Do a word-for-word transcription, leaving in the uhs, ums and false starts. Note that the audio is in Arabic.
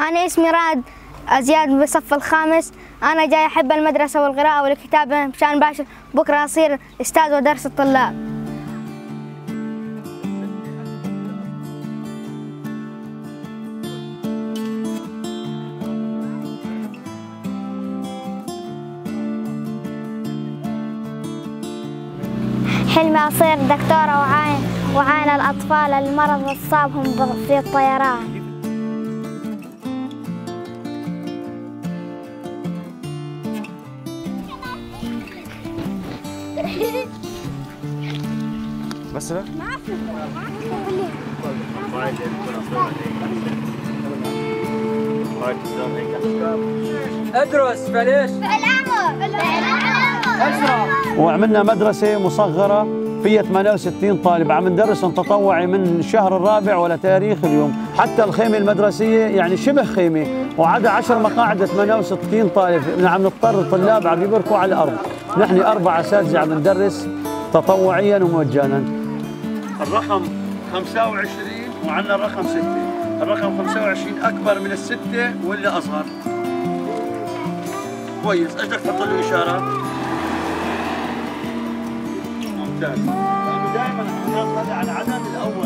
أنا اسمي راد زياد بالصف الخامس. أنا جاي أحب المدرسة والقراءة والكتابة مشان باشر بكرة أصير أستاذ ودرس الطلاب. حلمي أصير دكتورة وعاين وعاين الأطفال المرض الصابهم في الطيران. بس لا ادرس فليش وعملنا مدرسة مصغرة فيها ثمانية وستين طالب، عم ندرسهم تطوعي من الشهر الرابع ولا تاريخ اليوم. حتى الخيمة المدرسية يعني شبه خيمة وعدها عشر مقاعد ثمانية وستين طالب، عم نضطر الطلاب عم يبركوا على الأرض. نحن أربع أساتذة عم ندرس تطوعيا ومجانا. الرقم خمسة وعشرين وعندنا الرقم ستة. الرقم خمسة وعشرين أكبر من الستة واللي أصغر. كويس، ايش بدك تحط له إشارة؟ ممتاز. دائما نطلع على العدد الأول.